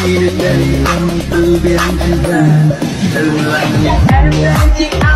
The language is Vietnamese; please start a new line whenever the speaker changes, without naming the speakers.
đến đây tâm tư biến anh ra từ lặng nhìn em lên chiếc